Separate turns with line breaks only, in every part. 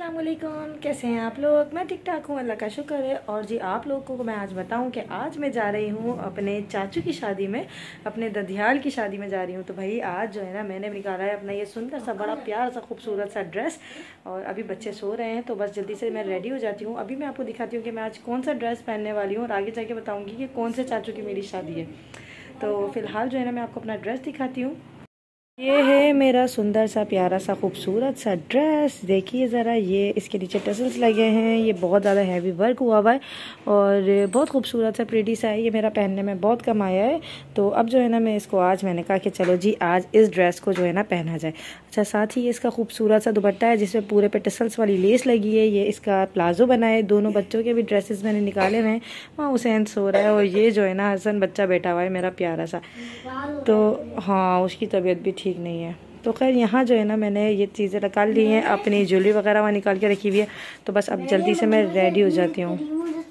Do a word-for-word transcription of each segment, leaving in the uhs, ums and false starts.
अस्सलाम वालेकुम, कैसे हैं आप लोग। मैं ठीक ठाक हूँ, अल्लाह का शुक्र है। और जी आप लोगों को मैं आज बताऊँ कि आज मैं जा रही हूँ अपने चाचू की शादी में, अपने ददियाल की शादी में जा रही हूँ। तो भाई आज जो है ना मैंने निकाला है अपना ये सुंदर सा बड़ा प्यारा सा खूबसूरत सा ड्रेस। और अभी बच्चे सो रहे हैं तो बस जल्दी से मैं रेडी हो जाती हूँ। अभी मैं आपको दिखाती हूँ कि मैं आज कौन सा ड्रेस पहनने वाली हूँ और आगे जाके बताऊँगी कि कौन से चाचू की मेरी शादी है। तो फ़िलहाल जो है ना मैं आपको अपना ड्रेस दिखाती हूँ। ये है मेरा सुंदर सा प्यारा सा खूबसूरत सा ड्रेस। देखिए ज़रा, ये इसके नीचे टसल्स लगे हैं, ये बहुत ज़्यादा हैवी वर्क हुआ हुआ है और बहुत खूबसूरत सा प्रीटी सा है। ये मेरा पहनने में बहुत कम आया है। तो अब जो है ना मैं इसको आज मैंने कहा कि चलो जी आज इस ड्रेस को जो है ना पहना जाए। अच्छा, साथ ही ये इसका खूबसूरत सा दुपट्टा है जिसमें पूरे पे टसल्स वाली लेस लगी है। ये इसका प्लाजो बना है। दोनों बच्चों के भी ड्रेसेस मैंने निकाले हुए हैं। वहाँ हुसैन सो रहा है और ये जो है ना हसन बच्चा बैठा हुआ है मेरा प्यारा सा। तो हाँ, उसकी तबीयत भी ठीक नहीं है। तो खैर यहाँ जो है ना मैंने ये चीज़ें निकाल ली हैं, अपनी ज्वेलरी वगैरह वहाँ निकाल के रखी हुई है। तो बस अब जल्दी से मैं रेडी हो जाती हूँ।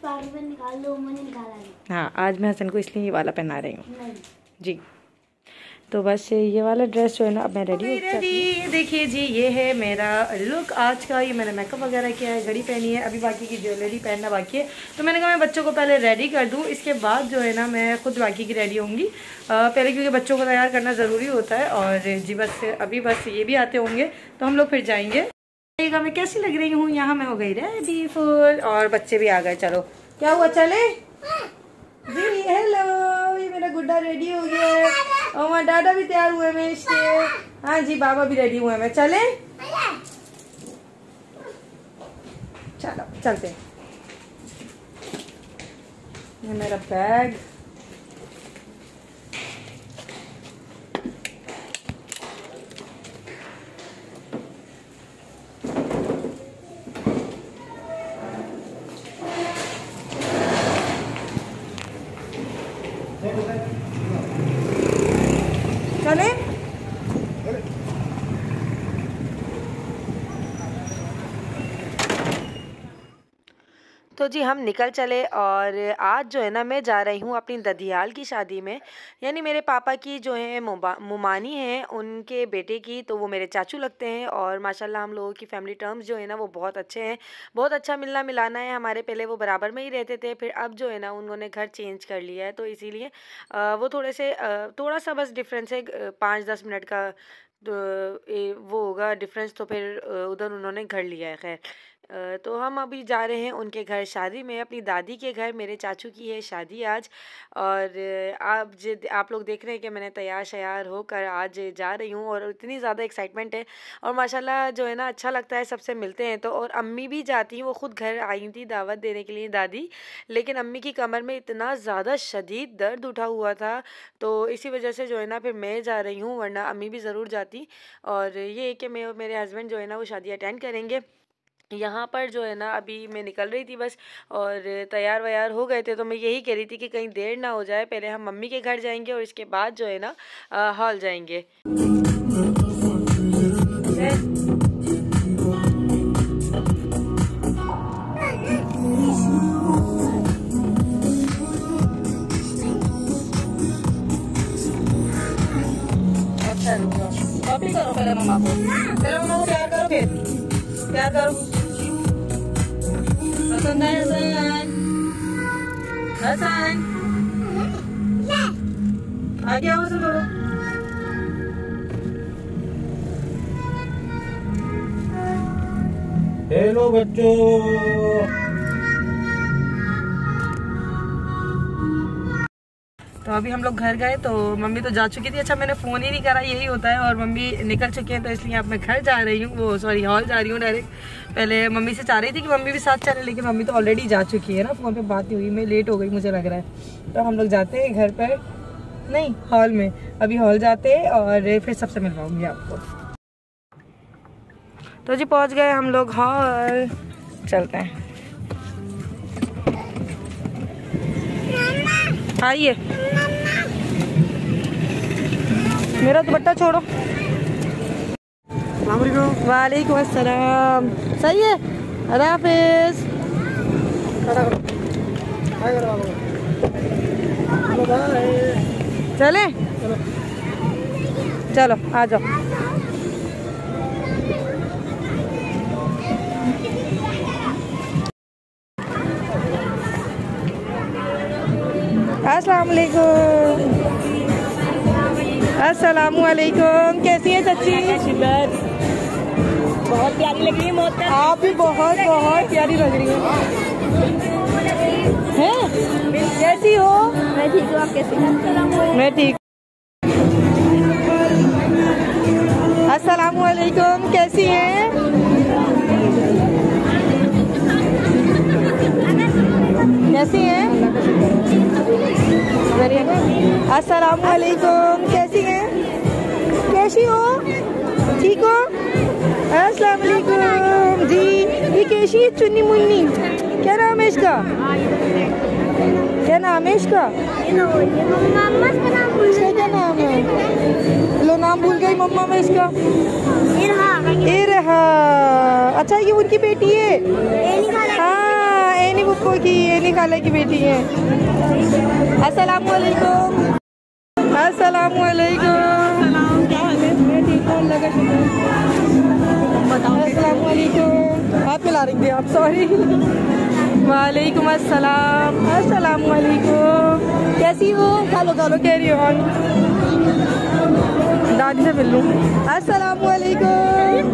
हाँ, आज मैं हसन को इसलिए ये वाला पहना रही हूँ जी। तो बस ये वाला ड्रेस जो है ना अब मैं रेडी हो जाती हूँ। देखिए जी, ये है मेरा लुक आज का। ये मैंने मेकअप वगैरह किया है, घड़ी पहनी है, अभी बाकी की ज्वेलरी पहनना बाकी है। तो मैंने कहा मैं बच्चों को पहले रेडी कर दूँ, इसके बाद जो है ना मैं खुद बाकी की रेडी होंगी पहले, क्योंकि बच्चों को तैयार करना ज़रूरी होता है। और जी बस अभी बस ये भी आते होंगे तो हम लोग फिर जाएंगे। देखिएगा मैं कैसी लग रही हूँ। यहाँ मैं हो गई रेडी फुल और बच्चे भी आ गए। चलो क्या हुआ, चले जी। हेलो, ये मेरा गुड्डा रेडी हो गया है और वहाँ दादा भी तैयार हुए हैं इसके। हाँ जी, बाबा भी रेडी हुए हैं। चले चलो चलते हैं। ये मेरा बैग, चले तो जी हम निकल चले। और आज जो है ना मैं जा रही हूँ अपनी ददियाल की शादी में, यानी मेरे पापा की जो है मुमानी हैं उनके बेटे की। तो वो मेरे चाचू लगते हैं और माशाल्लाह हम लोगों की फैमिली टर्म्स जो है ना वो बहुत अच्छे हैं, बहुत अच्छा मिलना मिलाना है हमारे। पहले वो बराबर में ही रहते थे, फिर अब जो है ना उन्होंने घर चेंज कर लिया है। तो इसीलिए वो थोड़े से थोड़ा सा बस डिफरेंस है, पाँच दस मिनट का तो वो होगा डिफरेंस। तो फिर उधर उन्होंने घर लिया है। खैर तो हम अभी जा रहे हैं उनके घर शादी में, अपनी दादी के घर। मेरे चाचू की है शादी आज। और आप जो आप लोग देख रहे हैं कि मैंने तैयार शयार होकर आज जा रही हूँ और इतनी ज़्यादा एक्साइटमेंट है। और माशाल्लाह जो है ना अच्छा लगता है, सबसे मिलते हैं। तो और अम्मी भी जाती हैं, वो ख़ुद घर आई थी दावत देने के लिए दादी। लेकिन अम्मी की कमर में इतना ज़्यादा शदीद दर्द उठा हुआ था, तो इसी वजह से जो है ना फिर मैं जा रही हूँ, वरना अम्मी भी ज़रूर जाती। और ये है कि मैं और मेरे हस्बैंड जो है ना वो शादी अटेंड करेंगे। यहाँ पर जो है ना अभी मैं निकल रही थी बस और तैयार वैयार हो गए थे। तो मैं यही कह रही थी कि कहीं देर ना हो जाए, पहले हम मम्मी के घर जाएंगे और इसके बाद जो है ना हॉल जाएंगे। कॉपी करो पहले मम्मा को, पहले मम्मा को प्यार करो, फिर प्यार करो। हसन हसन हसन आ गया हसन बोलो।
हेलो बच्चों।
तो अभी हम लोग घर गए तो मम्मी तो जा चुकी थी। अच्छा, मैंने फ़ोन ही नहीं करा, यही होता है। और मम्मी निकल चुके हैं तो इसलिए अब मैं घर जा रही हूँ, वो सॉरी हॉल जा रही हूँ डायरेक्ट। पहले मम्मी से चाह रही थी कि मम्मी भी साथ चले, लेकिन मम्मी तो ऑलरेडी जा चुकी है ना, फ़ोन पे बात नहीं हुई, मैं लेट हो गई मुझे लग रहा है। तो हम लोग जाते हैं घर पर, नहीं हॉल में। अभी हॉल जाते हैं और फिर सबसे मिलवाऊँगी आपको। तो जी पहुँच गए हम लोग हॉल, चलते हैं। आइए, मेरा दुपट्टा छोड़ो। वालेकुम अस्सलाम। सही है, अल्लाह हाफिज़। चले चलो आ जाओ। अस्सलाम वालेकुम। अस्सलाम वालेकुम। कैसी है चाची?
बहुत प्यारी लग रही है मोहतरम।
आप भी बहुत बहुत प्यारी लग रही हैं। हैं? कैसी हो?
मैं ठीक हूँ, आप कैसी हैं?
मैं ठीक। अस्सलाम वालेकुम। कैसी हैं? कैसी हैं? अस्सलाम वालेकुम। कैसी हैं? कैसी हो? ठीक हो? अस्सलाम वालेकुम जी। ये कैसी है चुन्नी मुन्नी? क्या नाम है इसका? क्या नाम है इसका? इसका क्या नाम है? लो नाम भूल गई मम्मा मैं इसका। इरहा। अच्छा ये उनकी बेटी है? हाँ एनी बुप्पो की, एनी खाला की बेटी है। अस्सलाम वालेकुम। अस्सलाम वालेकुम। क्या हाल है? मैं ठीक हूँ, अल्लाह का शुक्र। अस्सलाम वालेकुम। आप मिला रही थी आप, सॉरी। वालेकुम अस्सलाम। अस्सलाम वालेकुम। कैसी हो? खालो खालो कैरी ऑन। दादी से मिल लूँ। अस्सलाम वालेकुम।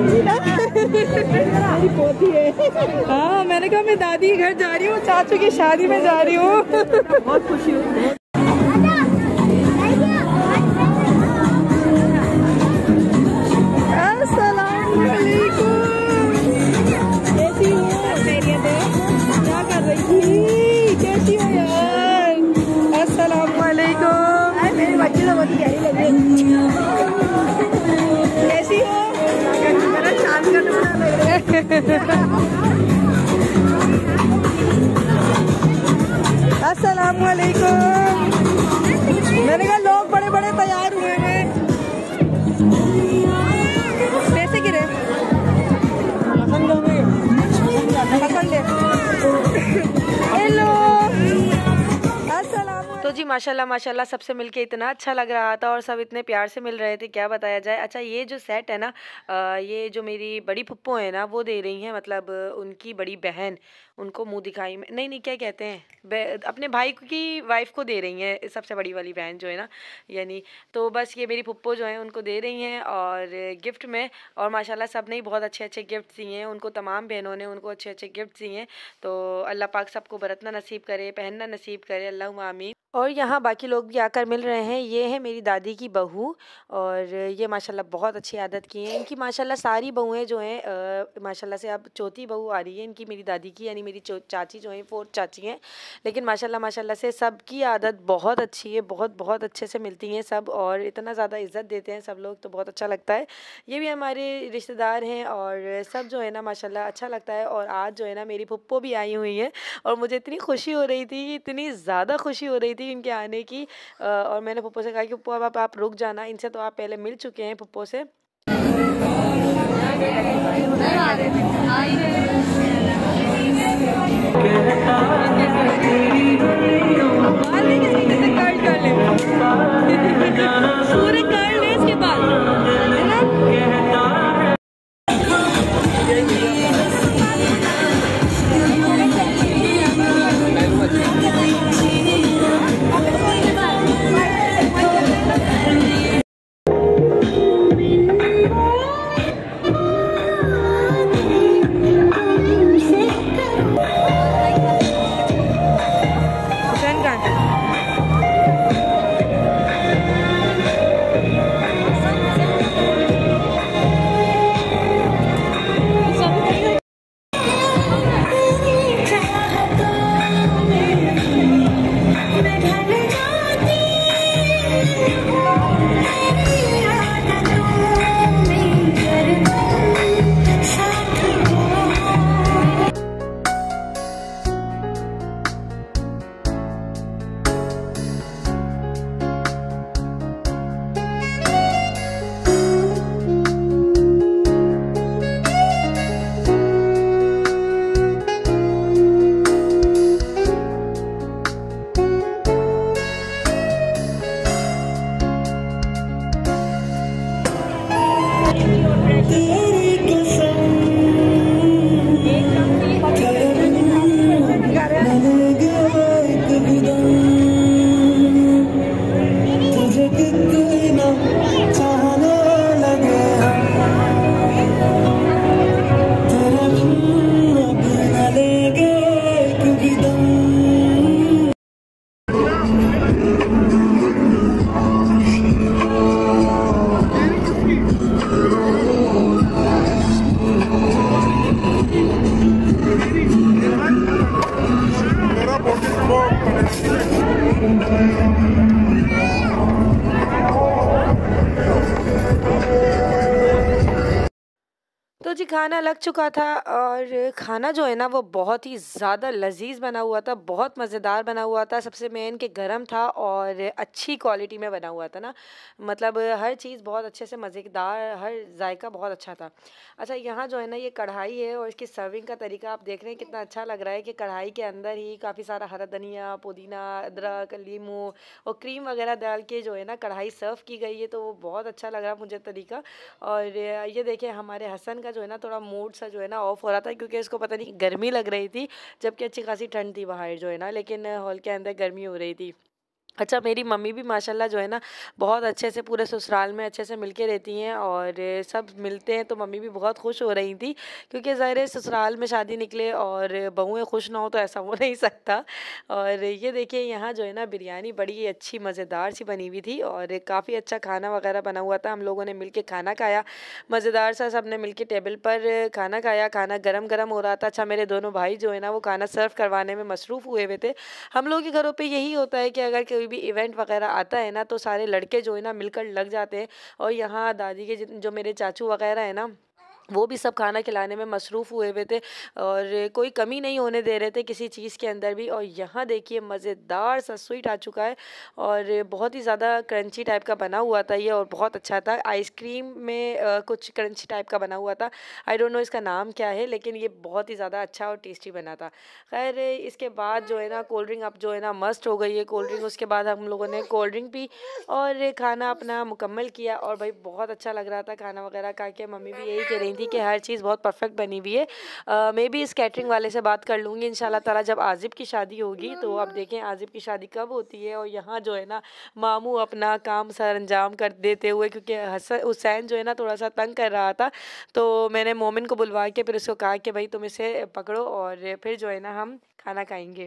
हाँ मैंने कहा मैं दादी के घर जा रही हूँ, चाचू की शादी में जा रही हूँ। बहुत खुशी हूँ। कैसी हो? मेरा चांद का टुकड़ा लग रहा है। अस्सलाम वालेकुम। मैंने कहा लोग बड़े बड़े तैयार हुए हैं। पैसे गिरे हेलो। तो जी माशाल्लाह माशाल्लाह सबसे मिलके इतना अच्छा लग रहा था और सब इतने प्यार से मिल रहे थे, क्या बताया जाए। अच्छा ये जो सेट है ना, आ, ये जो मेरी बड़ी फुप्पो है ना वो दे रही हैं, मतलब उनकी बड़ी बहन उनको मुंह दिखाई में, नहीं नहीं क्या कहते हैं, अपने भाई की वाइफ को दे रही हैं, सबसे बड़ी वाली बहन जो है ना, यानी तो बस ये मेरी फुप्पो जो है उनको दे रही हैं और गिफ्ट में। और माशाल्लाह सब ने बहुत अच्छे अच्छे गिफ्ट दिए हैं उनको, तमाम बहनों ने उनको अच्छे अच्छे गिफ्ट दिए हैं। तो अल्लाह पाक सबको बरतना नसीब करे, पहनना नसीब करे, अल्लाहुम्मा आमीन। और यहाँ बाकी लोग भी आकर मिल रहे हैं। ये है मेरी दादी की बहू और ये माशाल्लाह बहुत अच्छी आदत की हैं इनकी। माशाल्लाह सारी बहुएं जो हैं माशाल्लाह से अब चौथी बहू आ रही है इनकी, मेरी दादी की, यानी मेरी चाची जो हैं फोर्थ चाची हैं। लेकिन माशाल्लाह माशाल्लाह से सबकी आदत बहुत अच्छी है, बहुत बहुत अच्छे से मिलती हैं सब और इतना ज़्यादा इज़्ज़त देते हैं सब लोग, तो बहुत अच्छा लगता है। ये भी हमारे रिश्तेदार हैं और सब जो है ना माशाल्लाह अच्छा लगता है। और आज जो है ना मेरी फुप्पो भी आई हुई है और मुझे इतनी खुशी हो रही थी, इतनी ज़्यादा खुशी हो रही थी इनके आने की। और मैंने पप्पो से कहा कि पप्पो अब आप, आप रुक जाना, इनसे तो आप पहले मिल चुके हैं पप्पो से। पूरे कर ले इसके बाद है ना। खाना लग चुका था और खाना जो है ना वो बहुत ही ज़्यादा लज़ीज़ बना हुआ था, बहुत मज़ेदार बना हुआ था। सबसे मेन कि गरम था और अच्छी क्वालिटी में बना हुआ था ना, मतलब हर चीज़ बहुत अच्छे से मज़ेदार, हर जायका बहुत अच्छा था। अच्छा, यहाँ जो है ना ये कढ़ाई है और इसकी सर्विंग का तरीका आप देख रहे हैं कितना अच्छा लग रहा है कि कढ़ाई के अंदर ही काफ़ी सारा हरा धनिया, पुदीना, अदरक, लीमू और क्रीम वगैरह डाल के जो है ना कढ़ाई सर्व की गई है, तो वो बहुत अच्छा लग रहा मुझे तरीका। और ये देखिए हमारे हसन का जो है ना थोड़ा मूड सा जो है ना ऑफ हो रहा था, क्योंकि इसको पता नहीं गर्मी लग रही थी, जबकि अच्छी खासी ठंड थी बाहर जो है ना, लेकिन हॉल के अंदर गर्मी हो रही थी। अच्छा, मेरी मम्मी भी माशाल्लाह जो है ना बहुत अच्छे से पूरे ससुराल में अच्छे से मिलके रहती हैं और सब मिलते हैं, तो मम्मी भी बहुत खुश हो रही थी, क्योंकि ज़ाहिर है ससुराल में शादी निकले और बहुएं खुश ना हो तो ऐसा हो नहीं सकता। और ये देखिए यहाँ जो है ना बिरयानी बड़ी अच्छी मज़ेदार सी बनी हुई थी और काफ़ी अच्छा खाना वगैरह बना हुआ था। हम लोगों ने मिल के खाना खाया, मज़ेदार सा सब ने मिल के टेबल पर खाना खाया। खाना गरम गरम हो रहा था। अच्छा, मेरे दोनों भाई जो है ना वो खाना सर्व करवाने में मसरूफ़ हुए हुए थे। हम लोगों के घरों पे यही होता है कि अगर कोई भी इवेंट वगैरह आता है ना तो सारे लड़के जो है ना मिलकर लग जाते हैं, और यहाँ दादी के जो मेरे चाचू वगैरह है ना वो भी सब खाना खिलाने में मसरूफ़ हुए हुए थे और कोई कमी नहीं होने दे रहे थे किसी चीज़ के अंदर भी। और यहाँ देखिए मज़ेदार सा स्वीट आ चुका है और बहुत ही ज़्यादा क्रंची टाइप का बना हुआ था ये, और बहुत अच्छा था। आइसक्रीम में आ, कुछ क्रंची टाइप का बना हुआ था, आई डोंट नो इसका नाम क्या है, लेकिन ये बहुत ही ज़्यादा अच्छा और टेस्टी बना था। खैर, इसके बाद जो है ना कोल्ड ड्रिंक अब जो है ना मस्ट हो गई है कोल्ड ड्रिंक। उसके बाद हम लोगों ने कोल्ड ड्रिंक पी और खाना अपना मुकम्मल किया, और भाई बहुत अच्छा लग रहा था खाना वगैरह खा के। मम्मी भी यही कह रही थी कि हर चीज़ बहुत परफेक्ट बनी हुई है। मैं भी इस कैटरिंग वाले से बात कर लूँगी इंशाल्लाह ताला जब आज़िब की शादी होगी, तो अब देखें आज़िब की शादी कब होती है। और यहाँ जो है ना मामू अपना काम सर अंजाम कर देते हुए, क्योंकि हसन हुसैन जो है ना थोड़ा सा तंग कर रहा था, तो मैंने मोमिन को बुलवा के फिर उसको कहा कि भाई तुम इसे पकड़ो और फिर जो है ना हम खाना खाएँगे।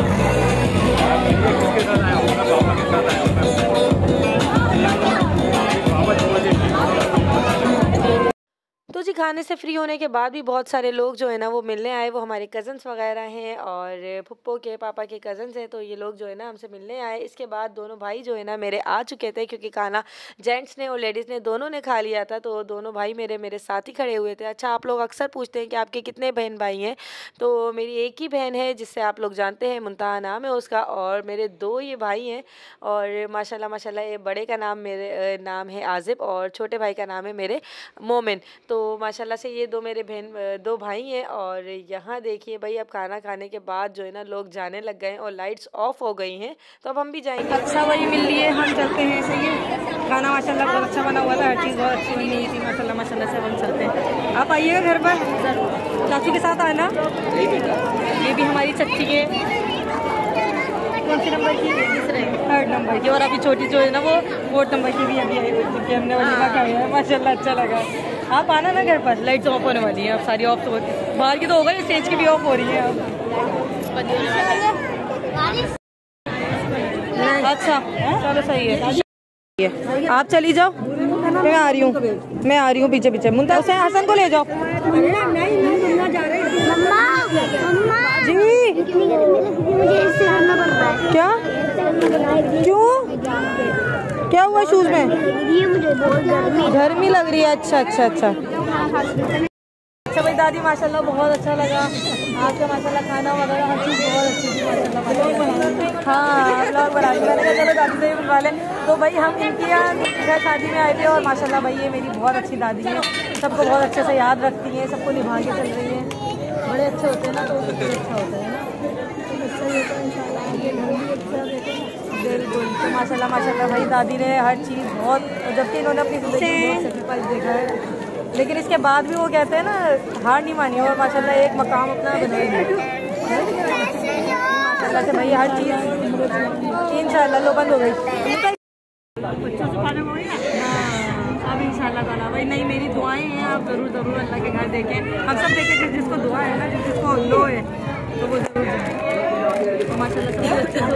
तो जी खाने से फ्री होने के बाद भी बहुत सारे लोग जो है ना वो मिलने आए, वो हमारे कज़न्स वगैरह हैं और फुप्पो के पापा के कज़न्स हैं, तो ये लोग जो है ना हमसे मिलने आए। इसके बाद दोनों भाई जो है ना मेरे आ चुके थे, क्योंकि खाना जेंट्स ने और लेडीज़ ने दोनों ने खा लिया था, तो दोनों भाई मेरे मेरे साथ ही खड़े हुए थे। अच्छा, आप लोग अक्सर पूछते हैं कि आपके कितने बहन भाई हैं, तो मेरी एक ही बहन है जिससे आप लोग जानते हैं, मुंतहा नाम है उसका, और मेरे दो ये भाई हैं। और माशाल्लाह माशाल्लाह ये बड़े का नाम मेरे नाम है आज़िब और छोटे भाई का नाम है मेरे मोमिन। तो माशाल्लाह से ये दो मेरे बहन दो भाई हैं। और यहाँ देखिए भाई अब खाना खाने के बाद जो है ना लोग जाने लग गए हैं और लाइट्स ऑफ हो गई हैं, तो अब हम भी जाएंगे।
अच्छा वही मिल रही है, हम चलते हैं। ऐसे ही खाना माशाल्लाह बहुत अच्छा बना हुआ था, हर चीज़ बहुत अच्छी बनी हुई थी माशाल्लाह माशाल्लाह से। हम चलते हैं, आप आइएगा घर पर, चाचू के साथ आना। ये भी हमारी चच्ची के कौन सी नंबर की, थर्ड नंबर की, और अभी छोटी जो है ना वो फोर्थ नंबर की भी अभी आई हुई, क्योंकि हमने वलीमा खाया है माशाल्लाह, अच्छा लगा। आप आना ना घर पर, लाइट्स ऑफ होने वाली हैं अब, सारी ऑफ तो होती, बाहर की तो हो गई, स्टेज की भी ऑफ हो रही है अब। अच्छा चलो सही है, आप चली जाओ, मैं आ रही हूँ, मैं आ रही हूँ पीछे पीछे। मुंता हुसैन हसन को ले जाओ। जी क्या, क्यों, क्या हुआ शूज में? ये मुझे बहुत गर्मी गर्मी लग रही है। अच्छा अच्छा अच्छा अच्छा भाई दादी माशाल्लाह बहुत अच्छा लगा आपका, माशाल्लाह खाना वगैरह हर चीज़ बहुत अच्छी थी माशाल्लाह। हाँ ब्लॉग बना दी, मैंने कहा चलो दादी से ही बुलवा लें। तो भाई हम इनके यहाँ शादी में आए थे और माशाल्लाह भाई ये मेरी बहुत अच्छी दादी है, सबको बहुत अच्छे से याद रखती हैं, सबको निभा के चल रही हैं। बड़े अच्छे होते हैं ना, तो सबसे अच्छा होता है ना, अच्छा ही होता है इंशाल्लाह, ये घर भी अच्छा रहता है। बिल्कुल, तो माशाल्लाह माशाल्लाह भाई दादी ने हर चीज़ बहुत, जबकि इन्होंने अपनी ज़िंदगी में बहुत सेक्रीफाइस देखा है, लेकिन इसके बाद भी वो कहते हैं ना हार नहीं मानी, और माशाल्लाह एक मकाम अपना बनाएगी माशाल्लाह से भाई हर चीज़ इंशाल्लाह। लो बंद हो गई, हाँ अब इंशाल्लाह ताला भाई। नहीं मेरी दुआएं हैं, आप ज़रूर ज़रूर अल्लाह के घर देखें, हम सब देखें, जिस जिसको दुआ है ना, जिस जिसको लो है तो वो जरूर जाए। तो माशाल्लाह सब अच्छे से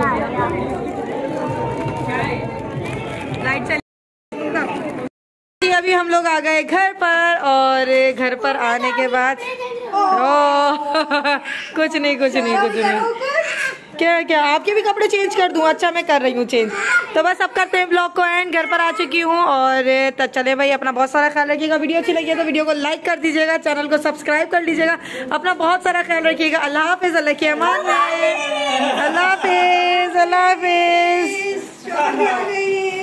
लाइट चल। अभी हम लोग आ गए घर पर, और घर पर आने के बाद ओ कुछ नहीं कुछ नहीं कुछ नहीं क्या क्या आपके भी कपड़े चेंज कर दूं? अच्छा मैं कर रही हूँ चेंज। तो बस अब करते हैं ब्लॉग को एंड, घर पर आ चुकी हूँ और तब चले भाई अपना बहुत सारा ख्याल रखिएगा। वीडियो अच्छी लगी है तो वीडियो को लाइक कर दीजिएगा, चैनल को सब्सक्राइब कर लीजिएगा, अपना बहुत सारा ख्याल रखिएगा। अल्लाह हाफिज़, अल्लाह के अमान में, अल्लाह हाफिज़, अल्लाह हाफिज़।